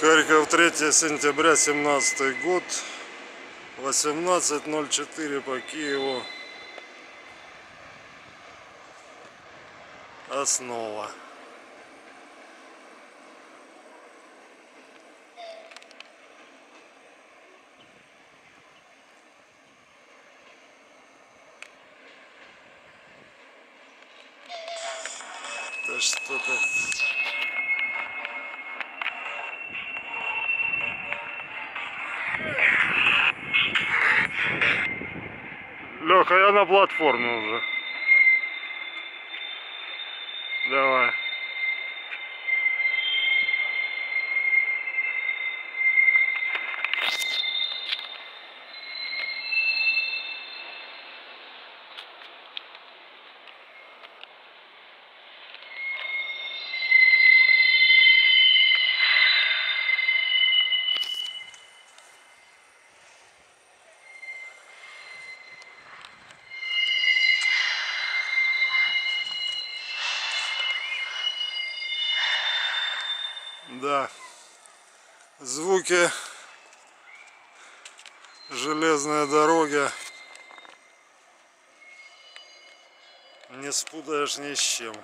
Харьков, 3 сентября 17 год, 18:04 по Киеву. Основа. Да что-то... Леха, я на платформе уже. Давай. Да, звуки железной дороги не спутаешь ни с чем.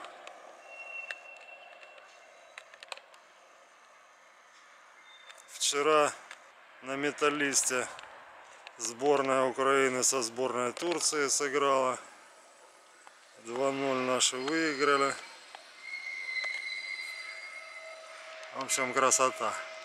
Вчера на Металлисте сборная Украины со сборной Турции сыграла. 2-0 наши выиграли. В общем, красота.